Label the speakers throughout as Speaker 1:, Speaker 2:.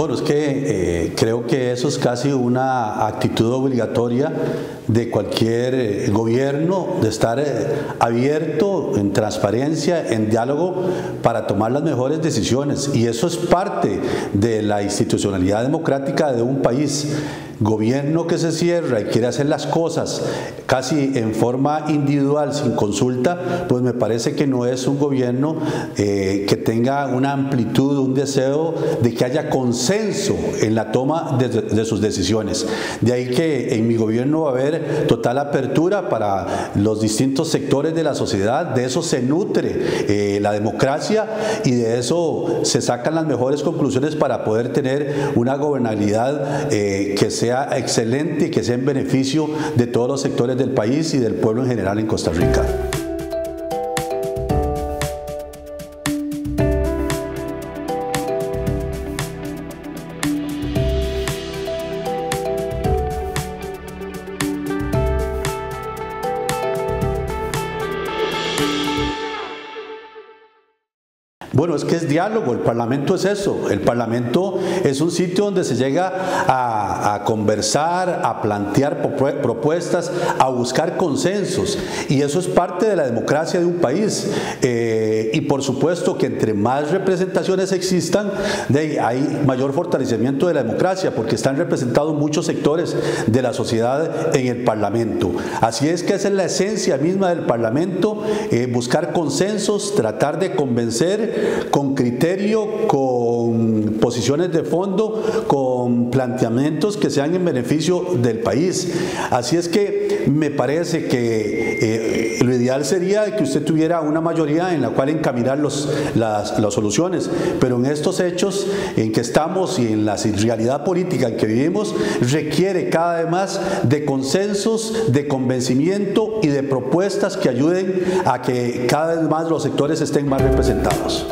Speaker 1: Bueno, es que creo que eso es casi una actitud obligatoria de cualquier gobierno, de estar abierto, en transparencia, en diálogo, para tomar las mejores decisiones. Y eso es parte de la institucionalidad democrática de un país. Gobierno que se cierra y quiere hacer las cosas casi en forma individual, sin consulta, pues me parece que no es un gobierno que tenga una amplitud, un deseo de que haya consenso en la toma de sus decisiones. De ahí que en mi gobierno va a haber total apertura para los distintos sectores de la sociedad. De eso se nutre la democracia y de eso se sacan las mejores conclusiones para poder tener una gobernabilidad que sea excelente y que sea en beneficio de todos los sectores del país y del pueblo en general en Costa Rica. Bueno, es que es diálogo, el Parlamento es eso, el Parlamento es un sitio donde se llega a conversar, a plantear propuestas, a buscar consensos, y eso es parte de la democracia de un país, y por supuesto que entre más representaciones existan, hay mayor fortalecimiento de la democracia, porque están representados muchos sectores de la sociedad en el Parlamento. Así es que esa es la esencia misma del Parlamento, buscar consensos, tratar de convencer con criterio, con posiciones de fondo, con planteamientos que sean en beneficio del país. Así es que me parece que lo ideal sería que usted tuviera una mayoría en la cual encaminar las soluciones, pero en estos hechos en que estamos y en la realidad política en que vivimos, requiere cada vez más de consensos, de convencimiento y de propuestas que ayuden a que cada vez más los sectores estén más representados.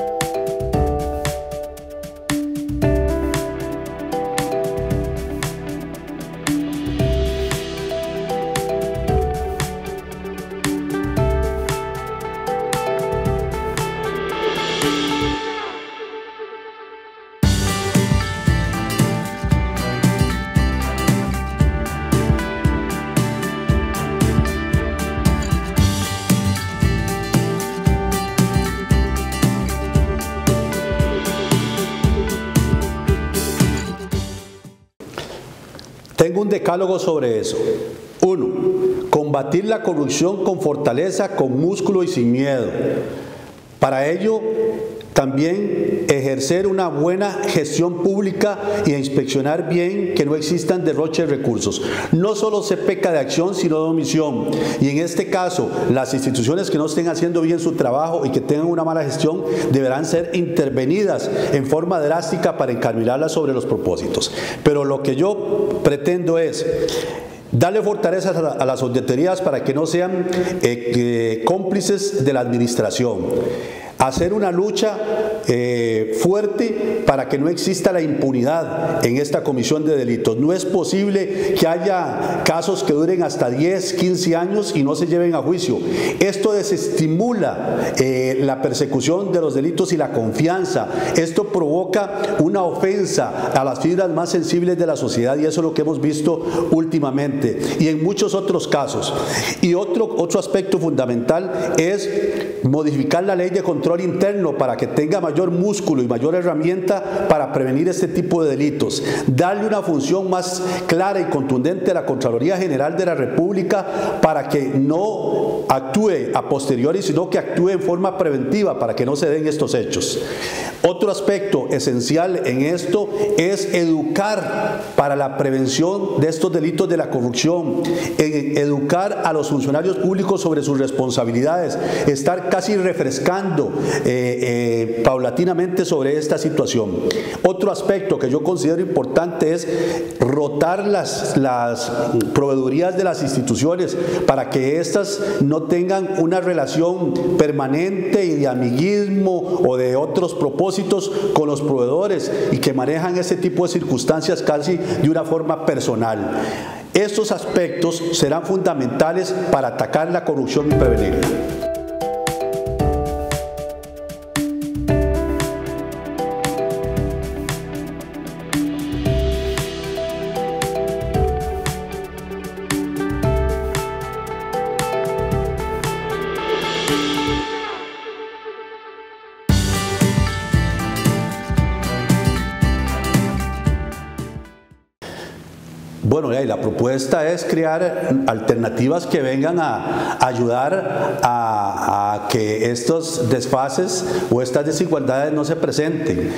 Speaker 1: Tengo un decálogo sobre eso. 1. Combatir la corrupción con fortaleza, con músculo y sin miedo. Para ello, también ejercer una buena gestión pública y inspeccionar bien que no existan derroches de recursos. No solo se peca de acción, sino de omisión. Y en este caso, las instituciones que no estén haciendo bien su trabajo y que tengan una mala gestión deberán ser intervenidas en forma drástica para encaminarlas sobre los propósitos. Pero lo que yo pretendo es darle fortaleza a las auditorías para que no sean cómplices de la administración. Hacer una lucha fuerte para que no exista la impunidad en esta comisión de delitos. No es posible que haya casos que duren hasta 10, 15 años y no se lleven a juicio. Esto desestimula la persecución de los delitos y la confianza. Esto provoca una ofensa a las fibras más sensibles de la sociedad, y eso es lo que hemos visto últimamente y en muchos otros casos. Y otro aspecto fundamental es modificar la ley de control interno para que tenga mayor músculo y mayor herramienta para prevenir este tipo de delitos. Darle una función más clara y contundente a la Contraloría General de la República para que no actúe a posteriori, sino que actúe en forma preventiva para que no se den estos hechos. Otro aspecto esencial en esto es educar para la prevención de estos delitos de la corrupción, educar a los funcionarios públicos sobre sus responsabilidades, estar casi refrescando paulatinamente sobre esta situación. Otro aspecto que yo considero importante es rotar las proveedurías de las instituciones para que éstas no tengan una relación permanente y de amiguismo o de otros propósitos con los proveedores y que manejan ese tipo de circunstancias casi de una forma personal. Estos aspectos serán fundamentales para atacar la corrupción y prevenirla. Bueno, y la propuesta es crear alternativas que vengan a ayudar a que estos desfases o estas desigualdades no se presenten.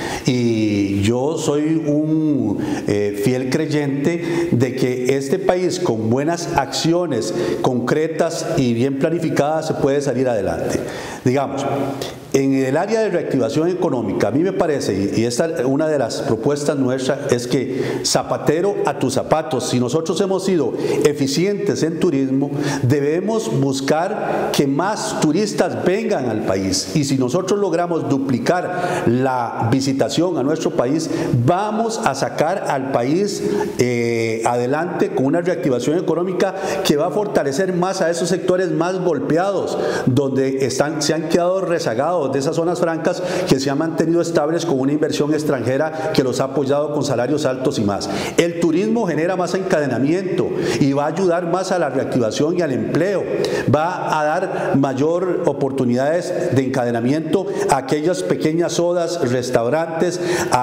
Speaker 1: Y yo soy un fiel creyente de que este país, con buenas acciones concretas y bien planificadas, se puede salir adelante. Digamos, en el área de reactivación económica, a mí me parece, y esta es una de las propuestas nuestras, es que zapatero a tus zapatos. Si nosotros hemos sido eficientes en turismo, debemos buscar que más turistas vengan al país. Y si nosotros logramos duplicar la visitación a nuestro país, vamos a sacar al país adelante con una reactivación económica que va a fortalecer más a esos sectores más golpeados, donde se han quedado rezagados de esas zonas francas, que se han mantenido estables con una inversión extranjera que los ha apoyado con salarios altos y más. El turismo genera más encadenamiento y va a ayudar más a la reactivación y al empleo. Va a dar mayor oportunidades de encadenamiento a aquellas pequeñas sodas, restaurantes,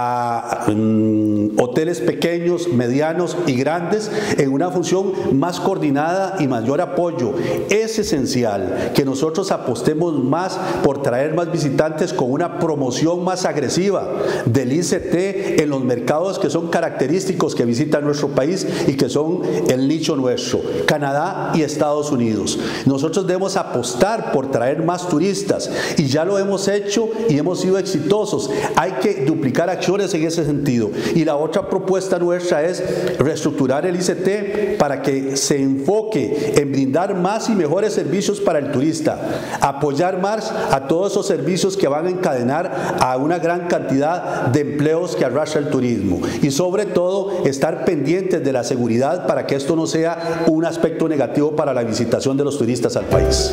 Speaker 1: a hoteles pequeños, medianos y grandes, en una función más coordinada y mayor apoyo. Es esencial que nosotros apostemos más por traer más visitantes con una promoción más agresiva del ICT en los mercados que son característicos que visitan nuestro país y que son el nicho nuestro, Canadá y Estados Unidos. Nosotros debemos apostar por traer más turistas y ya lo hemos hecho y hemos sido exitosos. Hay que duplicar acciones en ese sentido. Y la otra propuesta nuestra es reestructurar el ICT para que se enfoque en brindar más y mejores servicios para el turista, apoyar más a todos esos servicios que van a encadenar a una gran cantidad de empleos que arrastra el turismo, y sobre todo estar pendientes de la seguridad para que esto no sea un aspecto negativo para la visitación de los turistas al país.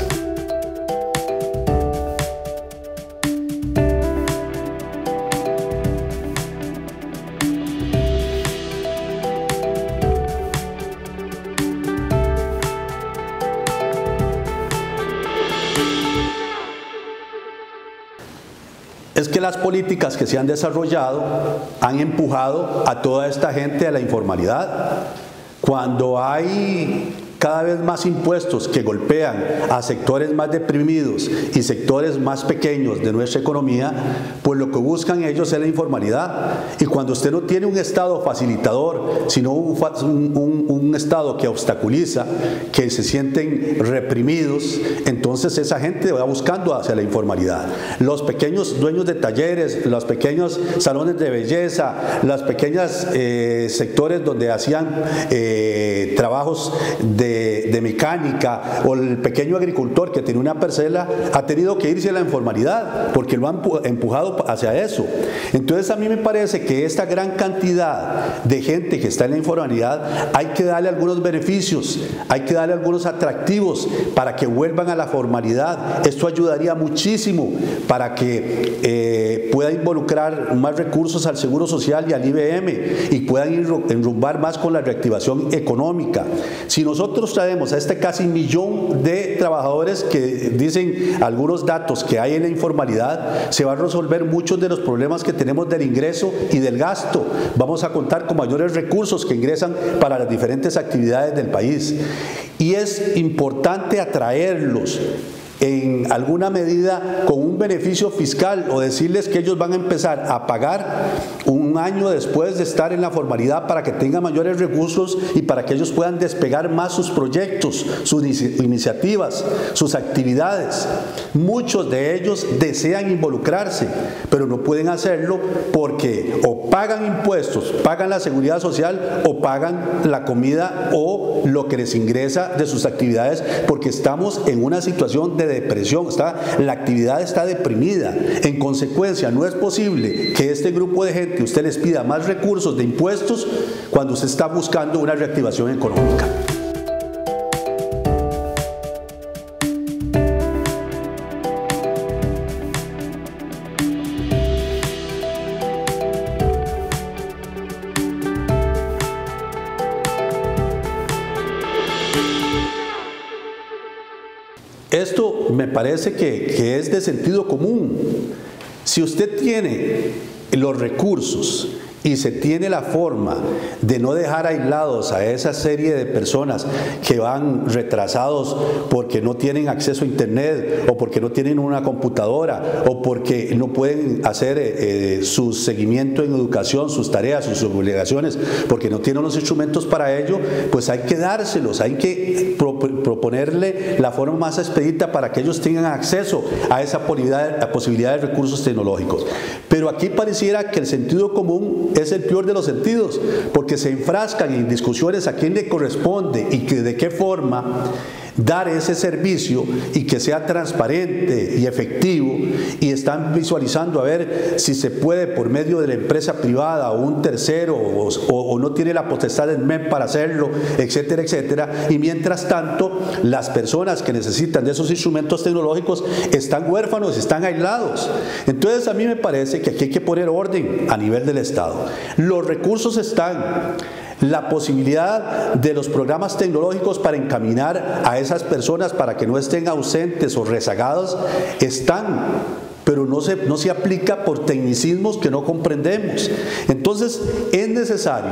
Speaker 1: Es que las políticas que se han desarrollado han empujado a toda esta gente a la informalidad. Cuando hay cada vez más impuestos que golpean a sectores más deprimidos y sectores más pequeños de nuestra economía, pues lo que buscan ellos es la informalidad. Y cuando usted no tiene un Estado facilitador, sino un Estado que obstaculiza, que se sienten reprimidos, entonces esa gente va buscando hacia la informalidad. Los pequeños dueños de talleres, los pequeños salones de belleza, las pequeñas sectores donde hacían trabajos de mecánica, o el pequeño agricultor que tiene una parcela, ha tenido que irse a la informalidad porque lo han empujado hacia eso. Entonces a mí me parece que esta gran cantidad de gente que está en la informalidad hay que darle algunos beneficios, hay que darle algunos atractivos para que vuelvan a la formalidad. Esto ayudaría muchísimo para que pueda involucrar más recursos al Seguro Social y al IBM y puedan enrumbar más con la reactivación económica. Si nosotros traemos a este casi 1 millón de trabajadores que dicen algunos datos que hay en la informalidad, se va a resolver muchos de los problemas que tenemos del ingreso y del gasto. Vamos a contar con mayores recursos que ingresan para las diferentes actividades del país. Y es importante atraerlos en alguna medida con un beneficio fiscal, o decirles que ellos van a empezar a pagar un año después de estar en la formalidad para que tengan mayores recursos y para que ellos puedan despegar más sus proyectos, sus iniciativas, sus actividades. Muchos de ellos desean involucrarse, pero no pueden hacerlo porque o pagan impuestos, pagan la seguridad social, o pagan la comida o lo que les ingresa de sus actividades, porque estamos en una situación de depresión, la actividad está deprimida. En consecuencia, no es posible que este grupo de gente usted les pida más recursos de impuestos cuando usted está buscando una reactivación económica. Esto me parece que es de sentido común. Si usted tiene los recursos y se tiene la forma de no dejar aislados a esa serie de personas que van retrasados porque no tienen acceso a internet o porque no tienen una computadora o porque no pueden hacer su seguimiento en educación, sus tareas, sus obligaciones, porque no tienen los instrumentos para ello, pues hay que dárselos, hay que proponerle la forma más expedita para que ellos tengan acceso a esa posibilidad de recursos tecnológicos. Pero aquí pareciera que el sentido común es el peor de los sentidos, porque se enfrascan en discusiones a quién le corresponde y que de qué forma dar ese servicio y que sea transparente y efectivo, y están visualizando a ver si se puede por medio de la empresa privada o un tercero o no tiene la potestad del MEP para hacerlo, etcétera, etcétera. Y mientras tanto, las personas que necesitan de esos instrumentos tecnológicos están huérfanos, están aislados. Entonces a mí me parece que aquí hay que poner orden a nivel del Estado. Los recursos están. La posibilidad de los programas tecnológicos para encaminar a esas personas para que no estén ausentes o rezagados están, pero no se aplica por tecnicismos que no comprendemos. Entonces es necesario,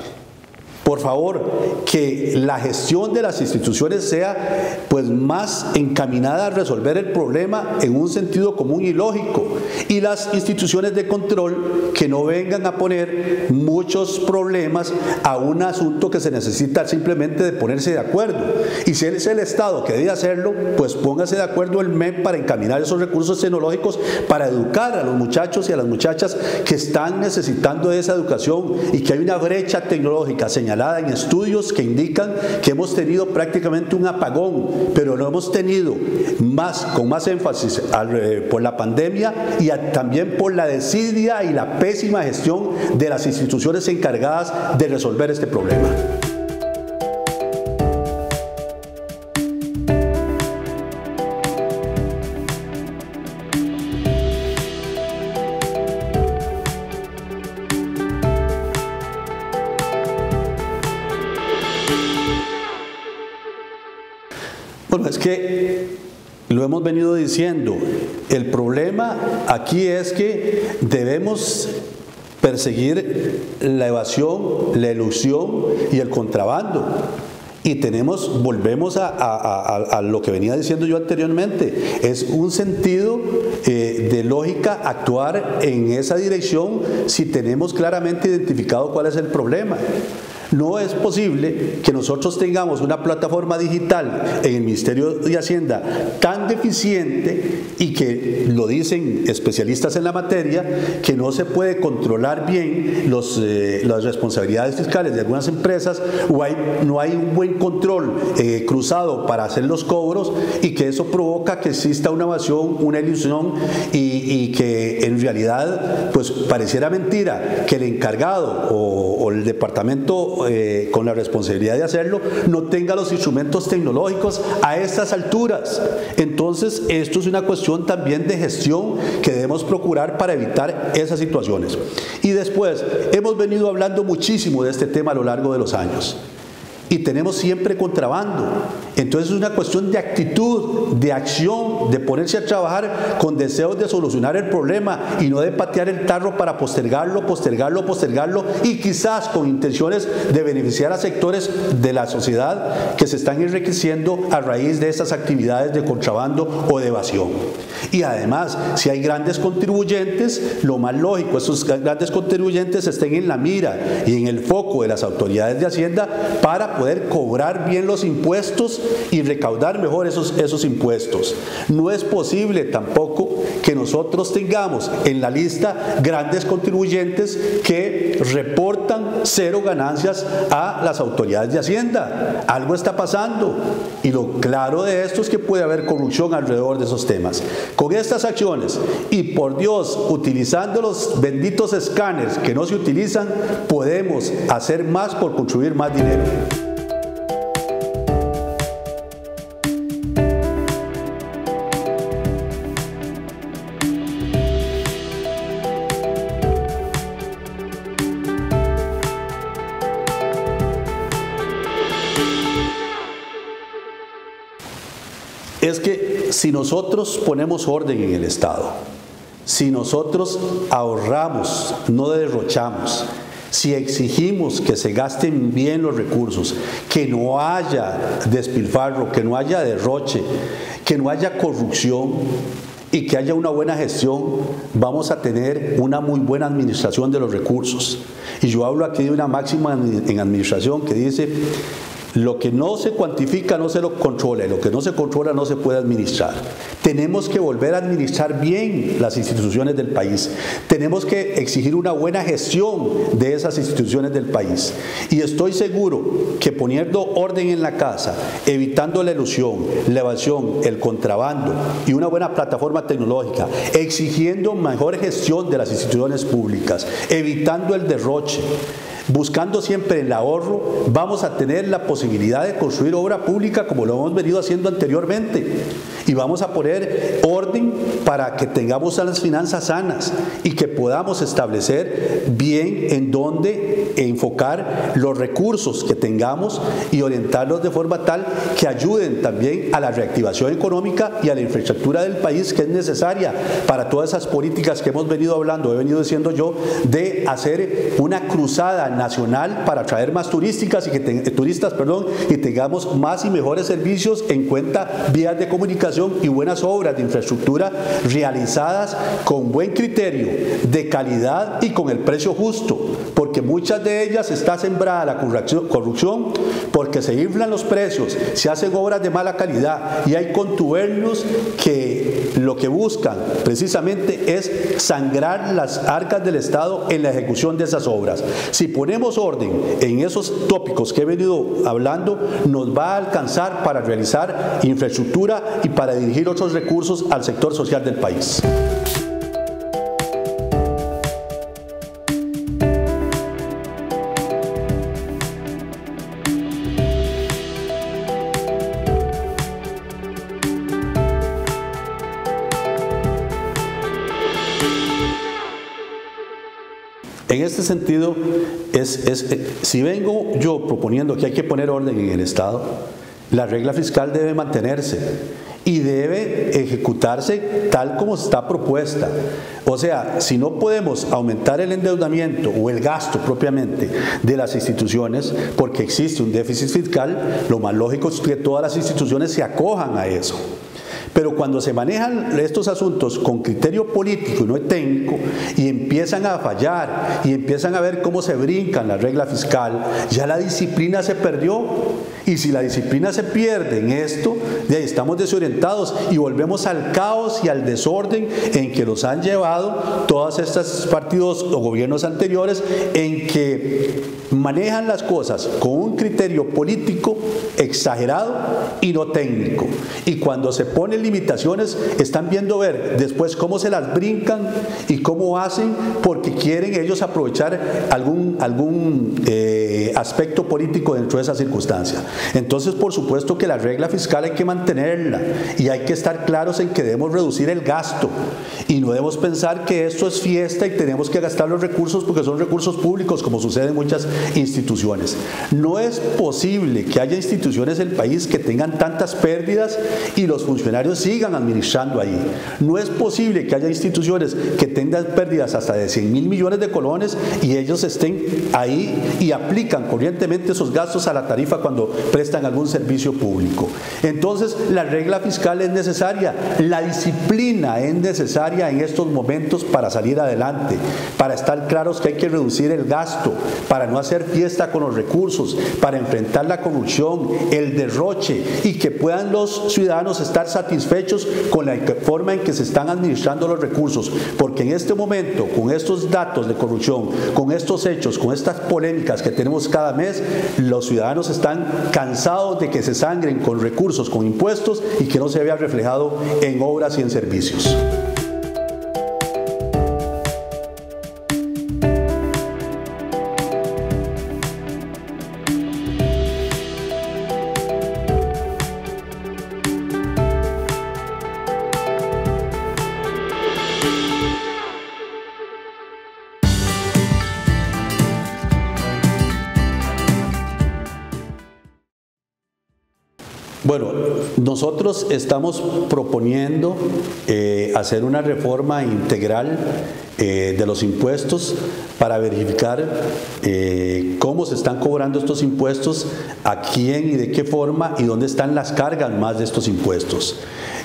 Speaker 1: por favor, que la gestión de las instituciones sea pues más encaminada a resolver el problema en un sentido común y lógico, y las instituciones de control que no vengan a poner muchos problemas a un asunto que se necesita simplemente de ponerse de acuerdo. Y si es el Estado que debe hacerlo, pues póngase de acuerdo el MEP para encaminar esos recursos tecnológicos para educar a los muchachos y a las muchachas que están necesitando de esa educación, y que hay una brecha tecnológica señalada en estudios que indican que hemos tenido prácticamente un apagón, pero lo hemos tenido con más énfasis por la pandemia y también por la desidia y la pésima gestión de las instituciones encargadas de resolver este problema. Bueno, es que lo hemos venido diciendo, el problema aquí es que debemos perseguir la evasión, la elusión y el contrabando. Y volvemos a lo que venía diciendo yo anteriormente, es un sentido de lógica actuar en esa dirección si tenemos claramente identificado cuál es el problema. No es posible que nosotros tengamos una plataforma digital en el Ministerio de Hacienda tan deficiente, y que lo dicen especialistas en la materia, que no se puede controlar bien las responsabilidades fiscales de algunas empresas, o no hay un buen control cruzado para hacer los cobros, y que eso provoca que exista una evasión, una ilusión, y que en realidad pues pareciera mentira que el encargado o el departamento con la responsabilidad de hacerlo no tenga los instrumentos tecnológicos a estas alturas. Entonces esto es una cuestión también de gestión que debemos procurar para evitar esas situaciones. Y después, hemos venido hablando muchísimo de este tema a lo largo de los años, y tenemos siempre contrabando. Entonces es una cuestión de actitud, de acción, de ponerse a trabajar con deseos de solucionar el problema y no de patear el tarro para postergarlo y quizás con intenciones de beneficiar a sectores de la sociedad que se están enriqueciendo a raíz de esas actividades de contrabando o de evasión. Y además, si hay grandes contribuyentes, lo más lógico, esos grandes contribuyentes estén en la mira y en el foco de las autoridades de Hacienda para poder cobrar bien los impuestos y recaudar mejor esos impuestos. No es posible tampoco que nosotros tengamos en la lista grandes contribuyentes que reportan cero ganancias a las autoridades de Hacienda. Algo está pasando, y lo claro de esto es que puede haber corrupción alrededor de esos temas. Con estas acciones, y por Dios, utilizando los benditos escáneres que no se utilizan, podemos hacer más por contribuir más dinero. Es que si nosotros ponemos orden en el Estado, Si nosotros ahorramos, no derrochamos, si exigimos que se gasten bien los recursos, que no haya despilfarro, que no haya derroche, que no haya corrupción y que haya una buena gestión, vamos a tener una muy buena administración de los recursos. Y yo hablo aquí de una máxima en administración que dice: lo que no se cuantifica no se lo controla, y lo que no se controla no se puede administrar. Tenemos que volver a administrar bien las instituciones del país. Tenemos que exigir una buena gestión de esas instituciones del país. Y estoy seguro que poniendo orden en la casa, evitando la elusión, la evasión, el contrabando y una buena plataforma tecnológica, exigiendo mejor gestión de las instituciones públicas, evitando el derroche, buscando siempre el ahorro, vamos a tener la posibilidad de construir obra pública como lo hemos venido haciendo anteriormente. Y vamos a poner orden para que tengamos las finanzas sanas y que podamos establecer bien en dónde enfocar los recursos que tengamos y orientarlos de forma tal que ayuden también a la reactivación económica y a la infraestructura del país, que es necesaria para todas esas políticas que hemos venido hablando, he venido diciendo yo, de hacer una cruzada nacional para atraer más turistas y tengamos más y mejores servicios, en cuenta vías de comunicación y buenas obras de infraestructura realizadas con buen criterio, de calidad y con el precio justo, porque muchas de ellas está sembrada la corrupción, porque se inflan los precios, se hacen obras de mala calidad y hay contubernios que lo que buscan precisamente es sangrar las arcas del Estado en la ejecución de esas obras. Si ponemos orden en esos tópicos que he venido hablando, nos va a alcanzar para realizar infraestructura y para dirigir otros recursos al sector social del país. En este sentido, si vengo yo proponiendo que hay que poner orden en el Estado, la regla fiscal debe mantenerse y debe ejecutarse tal como está propuesta. O sea, si no podemos aumentar el endeudamiento o el gasto propiamente de las instituciones porque existe un déficit fiscal, lo más lógico es que todas las instituciones se acojan a eso. Pero cuando se manejan estos asuntos con criterio político y no técnico y empiezan a fallar y empiezan a ver cómo se brincan la regla fiscal, ya la disciplina se perdió. Y si la disciplina se pierde en esto, de ahí estamos desorientados y volvemos al caos y al desorden en que nos han llevado todos estos partidos o gobiernos anteriores, en que manejan las cosas con un criterio político exagerado y no técnico. Y cuando se ponen limitaciones, están viendo ver después cómo se las brincan y cómo hacen, porque quieren ellos aprovechar algún aspecto político dentro de esa circunstancia. Entonces, por supuesto que la regla fiscal hay que mantenerla y hay que estar claros en que debemos reducir el gasto y no debemos pensar que esto es fiesta y tenemos que gastar los recursos porque son recursos públicos, como sucede en muchas instituciones. No es posible que haya instituciones del país que tengan tantas pérdidas y los funcionarios sigan administrando ahí. No es posible que haya instituciones que tengan pérdidas hasta de 100.000 millones de colones y ellos estén ahí y aplican corrientemente esos gastos a la tarifa cuando prestan algún servicio público. Entonces, la regla fiscal es necesaria, la disciplina es necesaria en estos momentos para salir adelante, para estar claros que hay que reducir el gasto, para no hacer fiesta con los recursos, para enfrentar la corrupción, el derroche y que puedan los ciudadanos estar satisfechos con la forma en que se están administrando los recursos, porque en este momento, con estos datos de corrupción, con estos hechos, con estas polémicas que tenemos cada mes, los ciudadanos están cansados de que se sangren con recursos, con impuestos y que no se vea reflejado en obras y en servicios. Bueno, nosotros estamos proponiendo hacer una reforma integral de los impuestos para verificar cómo se están cobrando estos impuestos, a quién y de qué forma y dónde están las cargas más de estos impuestos.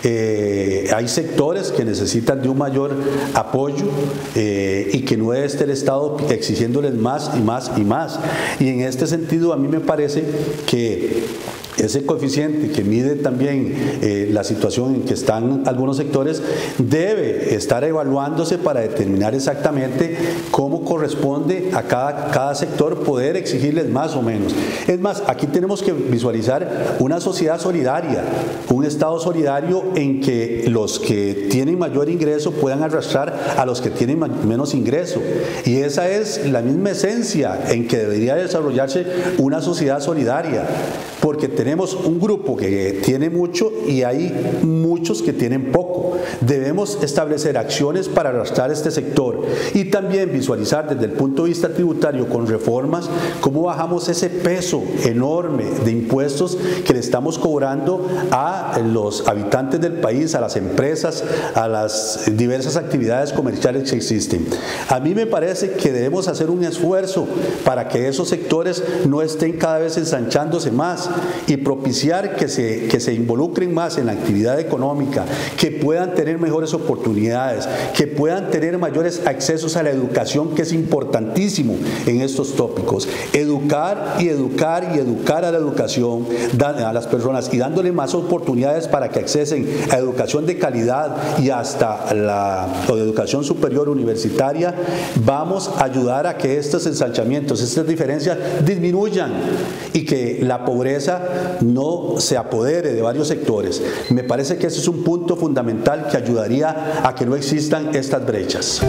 Speaker 1: Hay sectores que necesitan de un mayor apoyo y que no debe estar el Estado exigiéndoles más y más y más. Y en este sentido a mí me parece que ese coeficiente que mide también la situación en que están algunos sectores debe estar evaluándose para determinar exactamente cómo corresponde a cada sector poder exigirles más o menos. Es más, aquí tenemos que visualizar una sociedad solidaria, un Estado solidario en que los que tienen mayor ingreso puedan arrastrar a los que tienen menos ingreso. Y esa es la misma esencia en que debería desarrollarse una sociedad solidaria, porque tenemos un grupo que tiene mucho y hay muchos que tienen poco. Debemos establecer acciones para arrastrar este sector y también visualizar desde el punto de vista tributario con reformas cómo bajamos ese peso enorme de impuestos que le estamos cobrando a los habitantes del país, a las empresas, a las diversas actividades comerciales que existen. A mí me parece que debemos hacer un esfuerzo para que esos sectores no estén cada vez ensanchándose más y propiciar que se involucren más en la actividad económica, que puedan tener mejores oportunidades, que puedan tener mayores accesos a la educación, que es importantísimo en estos tópicos. Educar y educar y educar a la educación, a las personas y dándole más oportunidades para que accesen a educación de calidad y hasta la educación superior universitaria, vamos a ayudar a que estos ensanchamientos, estas diferencias disminuyan y que la pobreza no se apodere de varios sectores. Me parece que ese es un punto fundamental que ayudaría a que no existan estas brechas.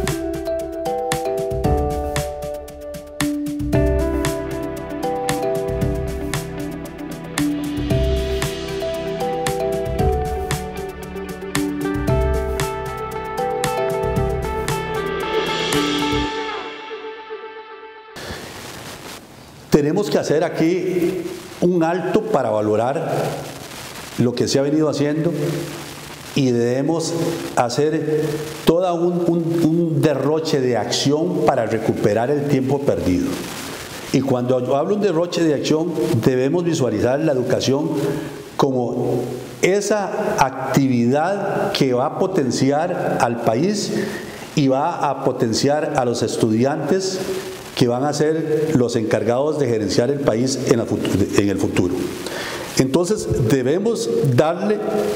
Speaker 1: Tenemos que hacer aquí un alto para valorar lo que se ha venido haciendo y debemos hacer todo un derroche de acción para recuperar el tiempo perdido. Y cuando yo hablo de un derroche de acción, debemos visualizar la educación como esa actividad que va a potenciar al país y va a potenciar a los estudiantes que van a ser los encargados de gerenciar el país en el futuro. Entonces debemos darle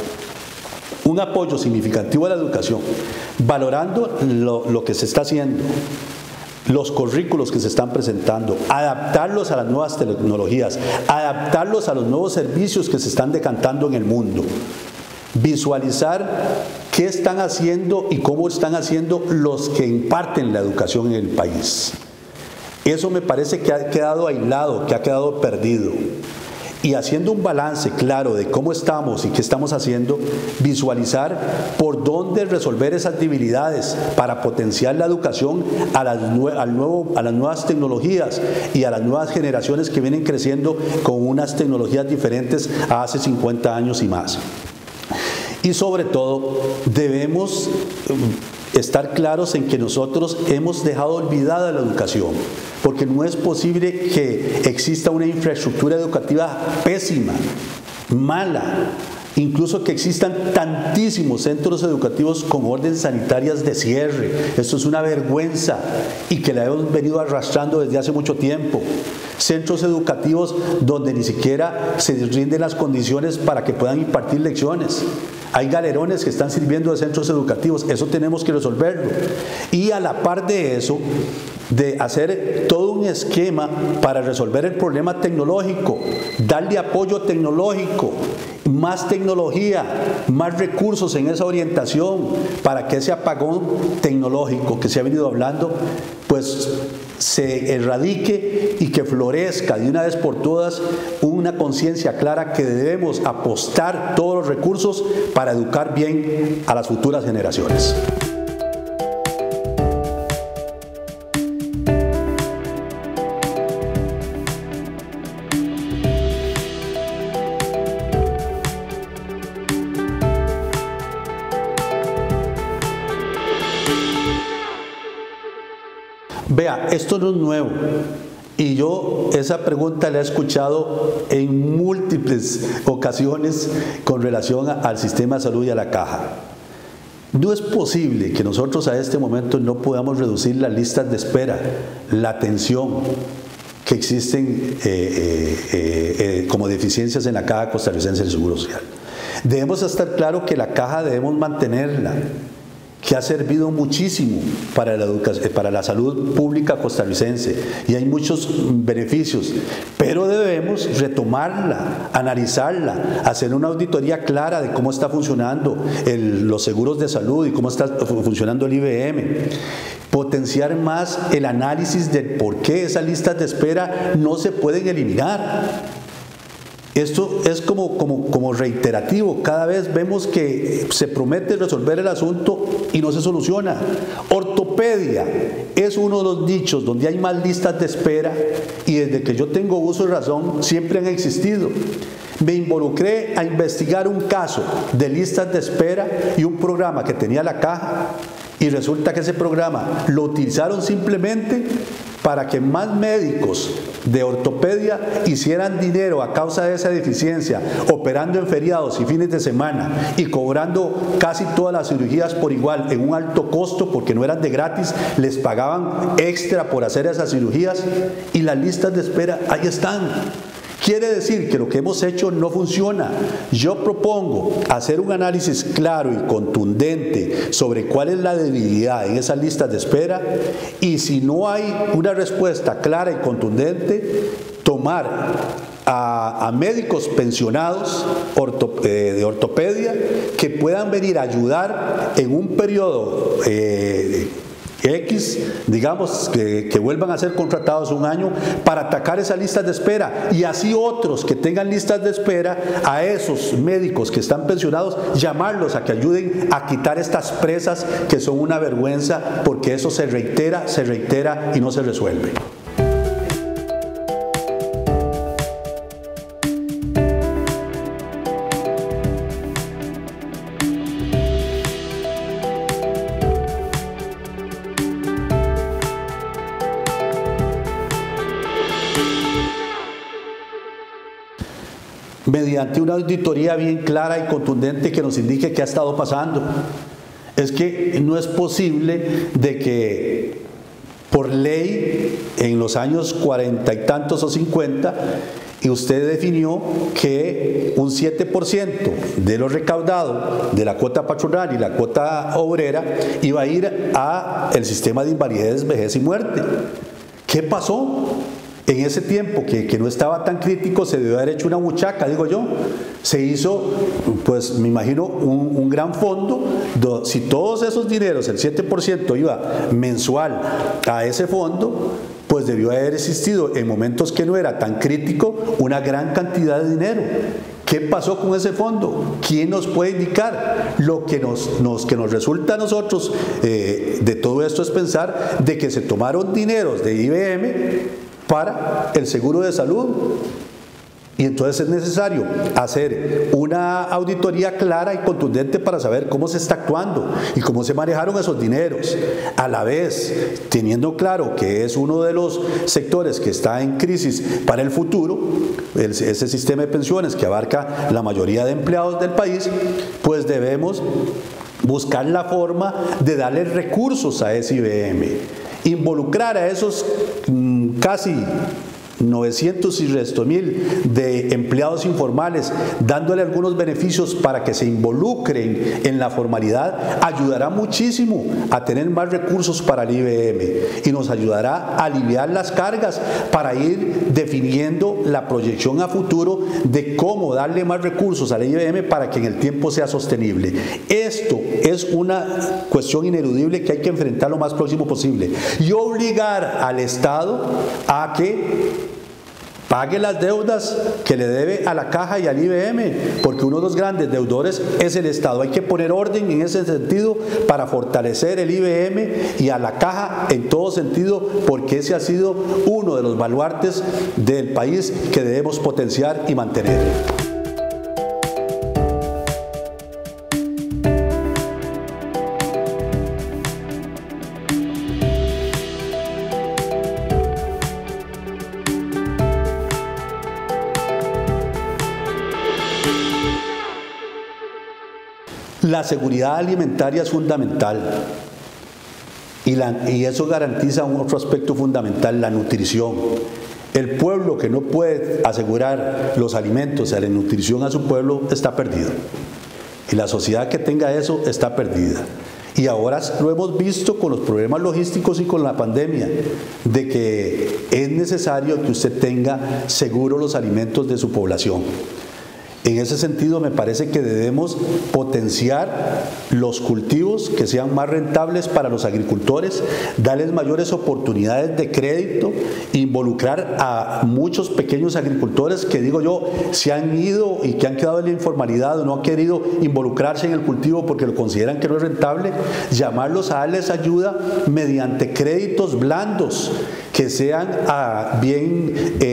Speaker 1: un apoyo significativo a la educación, valorando lo que se está haciendo, los currículos que se están presentando, adaptarlos a las nuevas tecnologías, adaptarlos a los nuevos servicios que se están decantando en el mundo, visualizar qué están haciendo y cómo están haciendo los que imparten la educación en el país. Eso me parece que ha quedado aislado, que ha quedado perdido. Y haciendo un balance claro de cómo estamos y qué estamos haciendo, visualizar por dónde resolver esas debilidades para potenciar la educación a las nuevas tecnologías y a las nuevas generaciones que vienen creciendo con unas tecnologías diferentes a hace 50 años y más. Y sobre todo, debemos estar claros en que nosotros hemos dejado olvidada la educación, porque no es posible que exista una infraestructura educativa pésima, mala, incluso que existan tantísimos centros educativos con órdenes sanitarias de cierre. Esto es una vergüenza y que la hemos venido arrastrando desde hace mucho tiempo. Centros educativos donde ni siquiera se rinden las condiciones para que puedan impartir lecciones. Hay galerones que están sirviendo de centros educativos, eso tenemos que resolverlo. Y a la par de eso, de hacer todo un esquema para resolver el problema tecnológico, darle apoyo tecnológico, más tecnología, más recursos en esa orientación para que ese apagón tecnológico que se ha venido hablando, pues se erradique y que florezca de una vez por todas una conciencia clara que debemos apostar todos los recursos para educar bien a las futuras generaciones. Vea, esto no es nuevo. Y yo esa pregunta la he escuchado en múltiples ocasiones con relación al sistema de salud y a la caja. No es posible que nosotros a este momento no podamos reducir las listas de espera, la atención que existen como deficiencias en la Caja Costarricense del Seguro Social. Debemos estar claros que la caja debemos mantenerla, que ha servido muchísimo para la salud pública costarricense y hay muchos beneficios, pero debemos retomarla, analizarla, hacer una auditoría clara de cómo está funcionando los seguros de salud y cómo está funcionando el IBM, potenciar más el análisis de por qué esas listas de espera no se pueden eliminar. Esto es como reiterativo, cada vez vemos que se promete resolver el asunto y no se soluciona. Ortopedia es uno de los nichos donde hay más listas de espera y desde que yo tengo uso de razón siempre han existido. Me involucré a investigar un caso de listas de espera y un programa que tenía la caja y resulta que ese programa lo utilizaron simplemente para que más médicos de ortopedia hicieran dinero a causa de esa deficiencia, operando en feriados y fines de semana y cobrando casi todas las cirugías por igual en un alto costo porque no eran de gratis, les pagaban extra por hacer esas cirugías y las listas de espera ahí están. Quiere decir que lo que hemos hecho no funciona. Yo propongo hacer un análisis claro y contundente sobre cuál es la debilidad en esas listas de espera y si no hay una respuesta clara y contundente, tomar a médicos pensionados de ortopedia que puedan venir a ayudar en un periodo X, digamos, que vuelvan a ser contratados un año para atacar esas listas de espera y así otros que tengan listas de espera, a esos médicos que están pensionados, llamarlos a que ayuden a quitar estas presas que son una vergüenza porque eso se reitera y no se resuelve. Mediante una auditoría bien clara y contundente que nos indique qué ha estado pasando. Es que no es posible de que por ley en los años 40 y tantos o 50 y usted definió que un 7% de lo recaudado de la cuota patronal y la cuota obrera iba a ir al sistema de invalidez, vejez y muerte. ¿Qué pasó? En ese tiempo que no estaba tan crítico se debió haber hecho una muchaca, digo yo. Se hizo, pues me imagino, un gran fondo. Si todos esos dineros, el 7% iba mensual a ese fondo, pues debió haber existido en momentos que no era tan crítico una gran cantidad de dinero. ¿Qué pasó con ese fondo? ¿Quién nos puede indicar? Lo que nos resulta a nosotros de todo esto es pensar de que se tomaron dineros de IBM para el seguro de salud y entonces es necesario hacer una auditoría clara y contundente para saber cómo se está actuando y cómo se manejaron esos dineros, a la vez teniendo claro que es uno de los sectores que está en crisis para el futuro, ese sistema de pensiones que abarca la mayoría de empleados del país, pues debemos buscar la forma de darle recursos a ese IBM, involucrar a esos casi 900 y resto mil de empleados informales, dándole algunos beneficios para que se involucren en la formalidad, ayudará muchísimo a tener más recursos para el IBM y nos ayudará a aliviar las cargas para ir definiendo la proyección a futuro de cómo darle más recursos al IBM para que en el tiempo sea sostenible. Esto es una cuestión ineludible que hay que enfrentar lo más próximo posible y obligar al Estado a que pague las deudas que le debe a la Caja y al IBM, porque uno de los grandes deudores es el Estado. Hay que poner orden en ese sentido para fortalecer el IBM y a la Caja en todo sentido, porque ese ha sido uno de los baluartes del país que debemos potenciar y mantener. La seguridad alimentaria es fundamental y eso garantiza un otro aspecto fundamental, la nutrición. El pueblo que no puede asegurar los alimentos y la nutrición a su pueblo está perdido. Y la sociedad que tenga eso está perdida. Y ahora lo hemos visto con los problemas logísticos y con la pandemia, de que es necesario que usted tenga seguros los alimentos de su población. En ese sentido, me parece que debemos potenciar los cultivos que sean más rentables para los agricultores, darles mayores oportunidades de crédito, involucrar a muchos pequeños agricultores que, digo yo, se han ido y que han quedado en la informalidad o no han querido involucrarse en el cultivo porque lo consideran que no es rentable, llamarlos a darles ayuda mediante créditos blandos que sean bien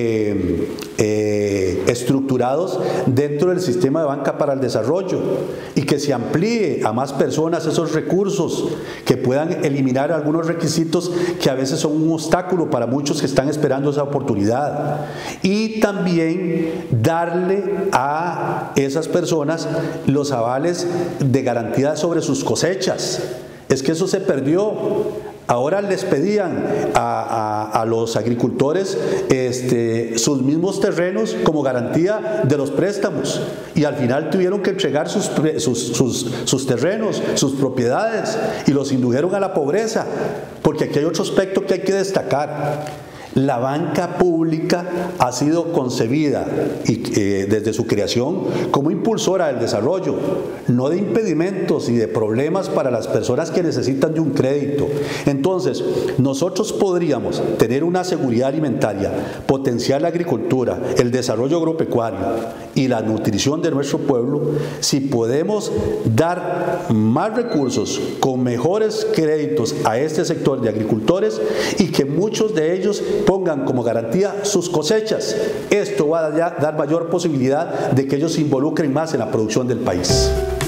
Speaker 1: estructurados dentro del sistema de banca para el desarrollo y que se amplíe a más personas esos recursos, que puedan eliminar algunos requisitos que a veces son un obstáculo para muchos que están esperando esa oportunidad, y también darle a esas personas los avales de garantía sobre sus cosechas. Es que eso se perdió. Ahora les pedían a los agricultores sus mismos terrenos como garantía de los préstamos, y al final tuvieron que entregar sus terrenos, sus propiedades, y los indujeron a la pobreza, porque aquí hay otro aspecto que hay que destacar. La banca pública ha sido concebida desde su creación como impulsora del desarrollo, no de impedimentos y de problemas para las personas que necesitan de un crédito. Entonces, nosotros podríamos tener una seguridad alimentaria, potenciar la agricultura, el desarrollo agropecuario y la nutrición de nuestro pueblo si podemos dar más recursos con mejores créditos a este sector de agricultores y que muchos de ellos pongan como garantía sus cosechas. Esto va a dar mayor posibilidad de que ellos se involucren más en la producción del país.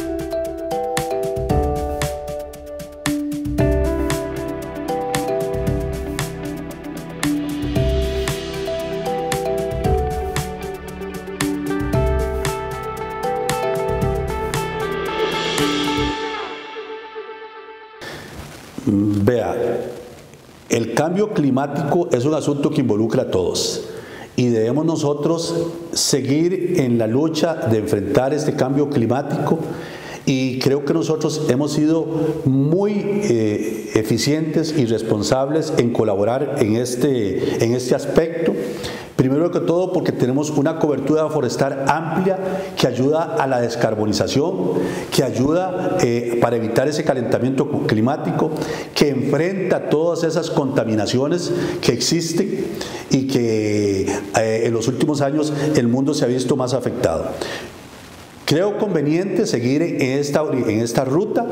Speaker 1: Vea, el cambio climático es un asunto que involucra a todos y debemos nosotros seguir en la lucha de enfrentar este cambio climático, y creo que nosotros hemos sido muy eficientes y responsables en colaborar en este aspecto. Primero que todo porque tenemos una cobertura forestal amplia que ayuda a la descarbonización, que ayuda para evitar ese calentamiento climático, que enfrenta todas esas contaminaciones que existen y que en los últimos años el mundo se ha visto más afectado. Creo conveniente seguir en esta ruta,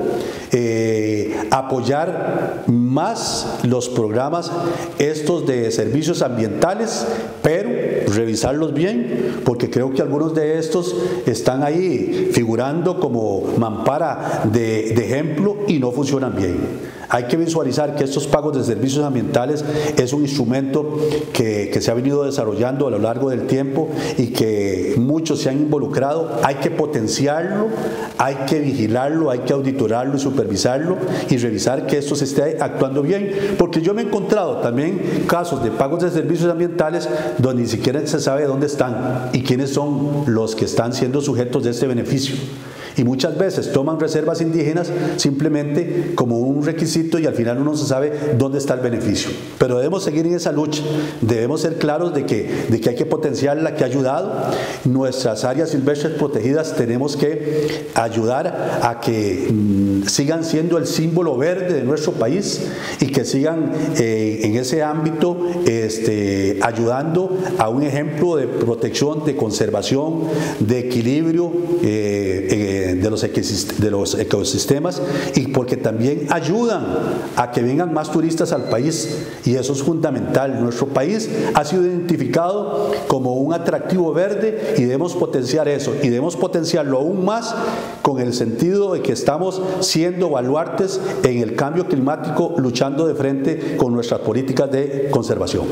Speaker 1: apoyar más los programas estos de servicios ambientales, pero revisarlos bien, porque creo que algunos de estos están ahí figurando como mampara de ejemplo y no funcionan bien. Hay que visualizar que estos pagos de servicios ambientales es un instrumento que se ha venido desarrollando a lo largo del tiempo y que muchos se han involucrado. Hay que potenciarlo, hay que vigilarlo, hay que auditorarlo y supervisarlo y revisar que esto se esté actuando bien, porque yo me he encontrado también casos de pagos de servicios ambientales donde ni siquiera se sabe dónde están y quiénes son los que están siendo sujetos de este beneficio. Y muchas veces toman reservas indígenas simplemente como un requisito y al final uno no se sabe dónde está el beneficio. Pero debemos seguir en esa lucha, debemos ser claros de que hay que potenciar la que ha ayudado. Nuestras áreas silvestres protegidas tenemos que ayudar a que sigan siendo el símbolo verde de nuestro país y que sigan en ese ámbito ayudando a un ejemplo de protección, de conservación, de equilibrio de los ecosistemas, y porque también ayudan a que vengan más turistas al país, y eso es fundamental. Nuestro país ha sido identificado como un atractivo verde y debemos potenciar eso, y debemos potenciarlo aún más con el sentido de que estamos siendo baluartes en el cambio climático, luchando de frente con nuestras políticas de conservación.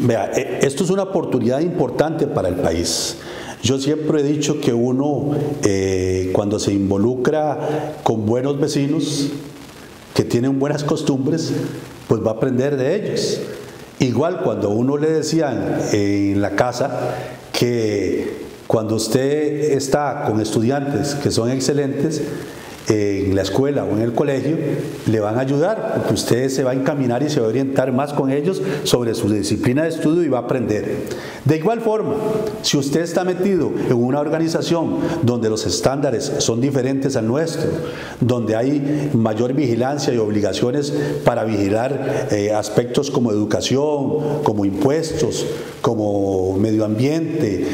Speaker 1: Vea, esto es una oportunidad importante para el país. Yo siempre he dicho que uno, cuando se involucra con buenos vecinos, que tienen buenas costumbres, pues va a aprender de ellos. Igual cuando uno le decían en la casa que cuando usted está con estudiantes que son excelentes, en la escuela o en el colegio, le van a ayudar, porque usted se va a encaminar y se va a orientar más con ellos sobre su disciplina de estudio y va a aprender. De igual forma, si usted está metido en una organización donde los estándares son diferentes al nuestro, donde hay mayor vigilancia y obligaciones para vigilar aspectos como educación, como impuestos, como medio ambiente,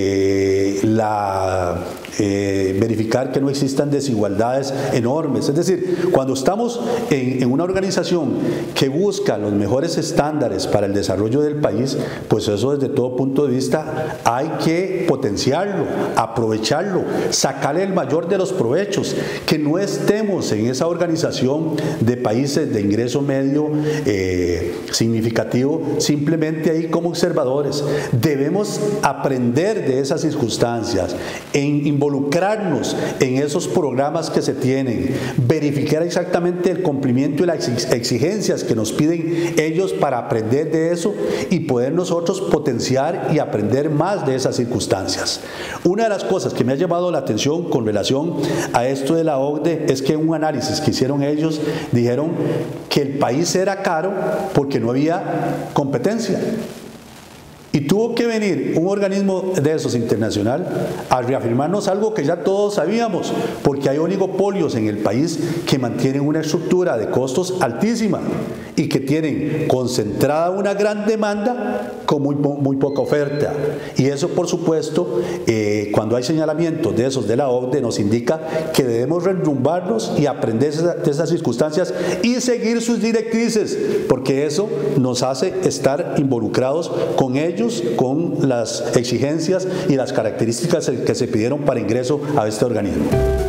Speaker 1: verificar que no existan desigualdades enormes. Es decir, cuando estamos en una organización que busca los mejores estándares para el desarrollo del país, pues eso desde todo punto de vista hay que potenciarlo, aprovecharlo, sacarle el mayor de los provechos, que no estemos en esa organización de países de ingreso medio significativo simplemente ahí como observadores. Debemos aprender de esas circunstancias, involucrarnos en esos programas que se tienen, verificar exactamente el cumplimiento y las exigencias que nos piden ellos para aprender de eso y poder nosotros potenciar y aprender más de esas circunstancias. Una de las cosas que me ha llamado la atención con relación a esto de la OCDE es que en un análisis que hicieron ellos dijeron que el país era caro porque no había competencia. Y tuvo que venir un organismo de esos internacional a reafirmarnos algo que ya todos sabíamos, porque hay oligopolios en el país que mantienen una estructura de costos altísima y que tienen concentrada una gran demanda con muy poca oferta. Y eso, por supuesto, cuando hay señalamientos de esos de la OCDE, nos indica que debemos reenrumbarnos y aprender de esas circunstancias y seguir sus directrices, porque eso nos hace estar involucrados con ellos, con las exigencias y las características que se pidieron para ingreso a este organismo.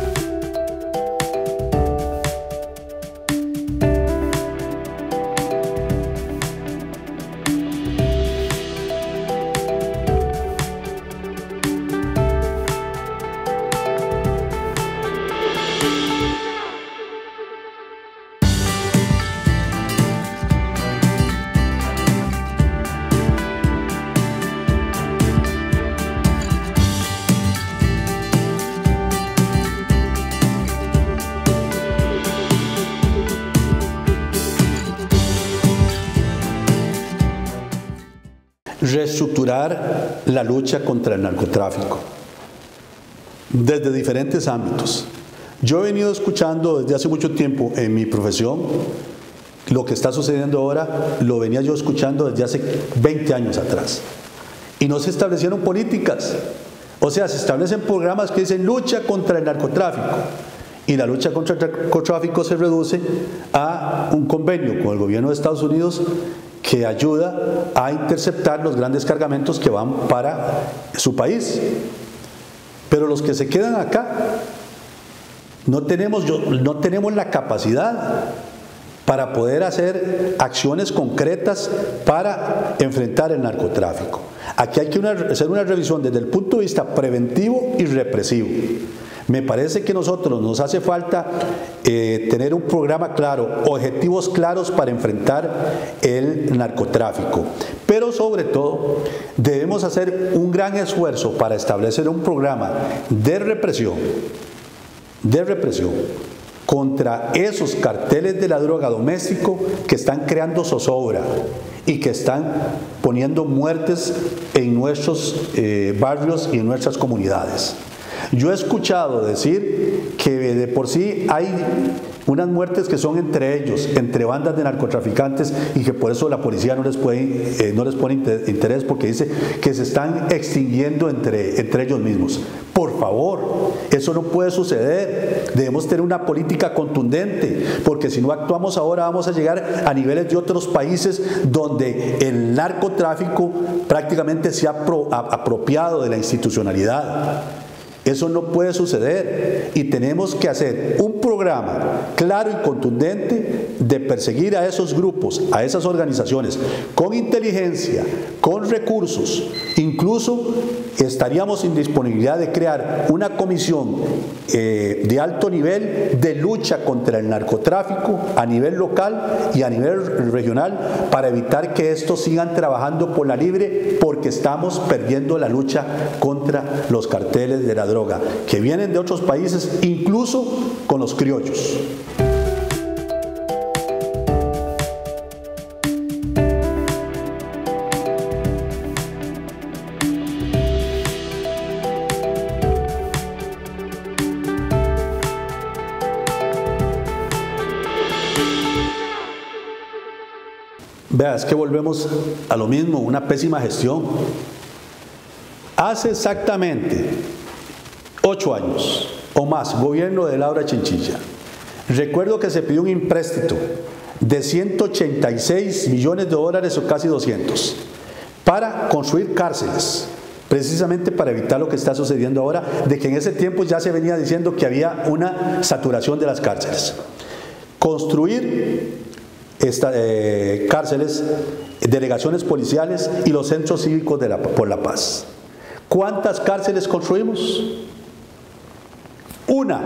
Speaker 1: Reestructurar la lucha contra el narcotráfico desde diferentes ámbitos. Yo he venido escuchando desde hace mucho tiempo en mi profesión, lo que está sucediendo ahora lo venía yo escuchando desde hace 20 años atrás, y no se establecieron políticas. O sea, se establecen programas que dicen lucha contra el narcotráfico, y la lucha contra el narcotráfico se reduce a un convenio con el gobierno de Estados Unidos que ayuda a interceptar los grandes cargamentos que van para su país. Pero los que se quedan acá, no tenemos la capacidad para poder hacer acciones concretas para enfrentar el narcotráfico. Aquí hay que hacer una revisión desde el punto de vista preventivo y represivo. Me parece que nosotros nos hace falta tener un programa claro, objetivos claros para enfrentar el narcotráfico. Pero sobre todo debemos hacer un gran esfuerzo para establecer un programa de represión contra esos carteles de la droga doméstico que están creando zozobra y que están poniendo muertes en nuestros barrios y en nuestras comunidades. Yo he escuchado decir que de por sí hay unas muertes que son entre ellos, entre bandas de narcotraficantes, y que por eso la policía no les pone interés, porque dice que se están extinguiendo entre ellos mismos. Por favor, eso no puede suceder. Debemos tener una política contundente, porque si no actuamos ahora vamos a llegar a niveles de otros países donde el narcotráfico prácticamente se ha apropiado de la institucionalidad. Eso no puede suceder y tenemos que hacer un programa claro y contundente de perseguir a esos grupos, a esas organizaciones, con inteligencia, con recursos. Incluso estaríamos en disponibilidad de crear una comisión de alto nivel de lucha contra el narcotráfico a nivel local y a nivel regional para evitar que estos sigan trabajando por la libre, porque estamos perdiendo la lucha contra los carteles de la droga, que vienen de otros países, incluso con los criollos. Vea, es que volvemos a lo mismo, una pésima gestión. Hace exactamente 8 años o más, gobierno de Laura Chinchilla, recuerdo que se pidió un empréstito de 186 millones de dólares o casi 200 para construir cárceles, precisamente para evitar lo que está sucediendo ahora, de que en ese tiempo ya se venía diciendo que había una saturación de las cárceles. Construir cárceles, delegaciones policiales y los centros cívicos por la paz. ¿Cuántas cárceles construimos? Una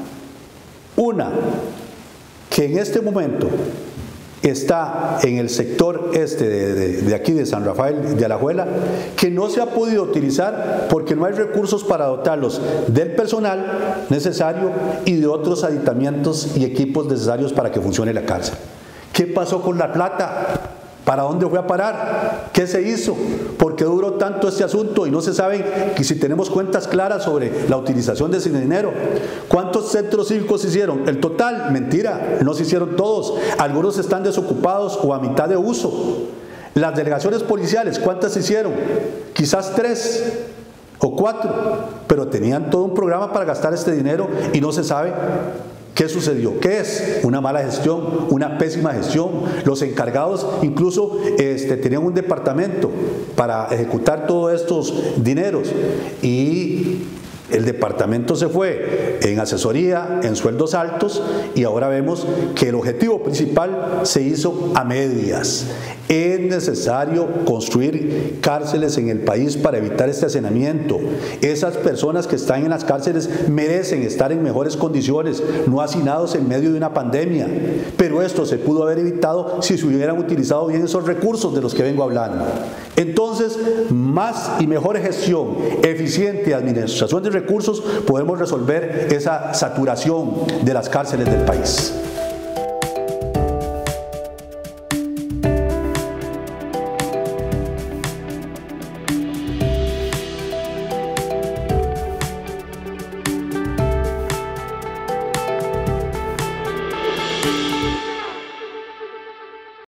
Speaker 1: que en este momento está en el sector de aquí de San Rafael de Alajuela, que no se ha podido utilizar porque no hay recursos para dotarlos del personal necesario y de otros aditamentos y equipos necesarios para que funcione la cárcel. ¿Qué pasó con la plata? ¿Para dónde fue a parar? ¿Qué se hizo? ¿Por qué duró tanto este asunto? Y no se sabe que si tenemos cuentas claras sobre la utilización de ese dinero. ¿Cuántos centros cívicos se hicieron? El total, mentira, no se hicieron todos. Algunos están desocupados o a mitad de uso. Las delegaciones policiales, ¿cuántas se hicieron? Quizás 3 o 4, pero tenían todo un programa para gastar este dinero y no se sabe. ¿Qué sucedió? ¿Qué es? Una mala gestión, una pésima gestión. Los encargados incluso tenían un departamento para ejecutar todos estos dineros y el departamento se fue en asesoría, en sueldos altos, y ahora vemos que el objetivo principal se hizo a medias. Es necesario construir cárceles en el país para evitar este hacinamiento. Esas personas que están en las cárceles merecen estar en mejores condiciones, no hacinados en medio de una pandemia. Pero esto se pudo haber evitado si se hubieran utilizado bien esos recursos de los que vengo hablando. Entonces, más y mejor gestión, eficiente administración de recursos, podemos resolver esa saturación de las cárceles del país.